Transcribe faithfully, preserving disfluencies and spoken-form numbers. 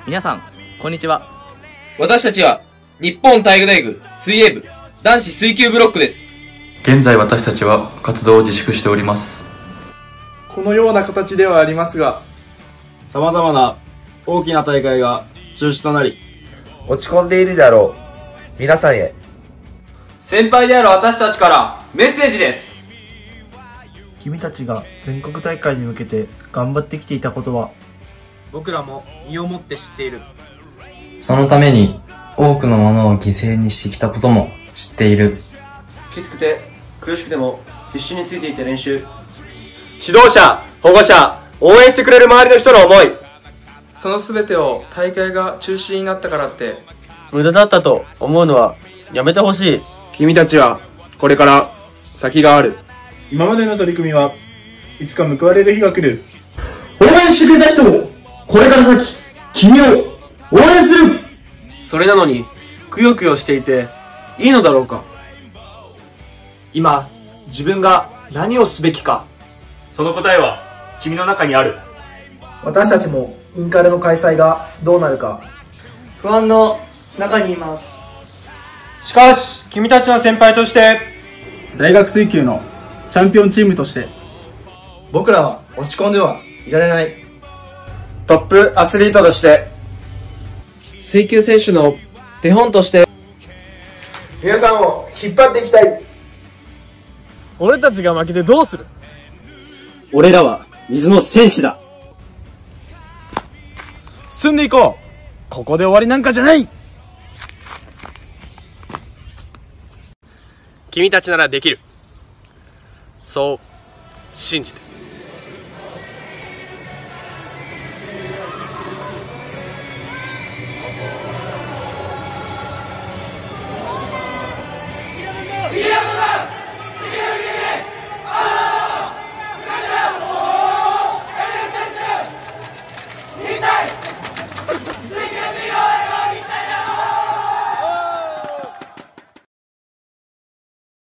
皆さんこんにちは。 私たちは日本体育大学水泳部男子水球ブロックです。 現在私たちは活動を自粛しております。 このような形ではありますが、 様々な大きな大会が中止となり、 落ち込んでいるであろう皆さんへ、 先輩である私たちからメッセージです。 君たちが全国大会に向けて頑張ってきていたことは、 僕らも身をもって知っている。 そのために多くのものを犠牲にしてきたことも知っている。 きつくて苦しくても必死についていって練習。 指導者、保護者、応援してくれる周りの人の思い、 その全てを大会が中止になったからって無駄だったと思うのはやめてほしい。 君たちはこれから先がある。今までの取り組みはいつか報われる日が来る。 応援してくれた人もこれから先君を応援する。 それなのにくよくよしていていいのだろうか。今自分が何をすべきか、その答えは君の中にある。 私たちもインカレの開催がどうなるか不安の中にいます。 しかし君たちの先輩として、 大学水球のチャンピオンチームとして、 僕らは落ち込んではいられない。 トップアスリートとして、 水球選手の手本として、 皆さんを引っ張っていきたい。 俺たちが負けてどうする。 俺らは水の戦士だ。 進んでいこう。ここで終わりなんかじゃない。 君たちならできる。そう信じて。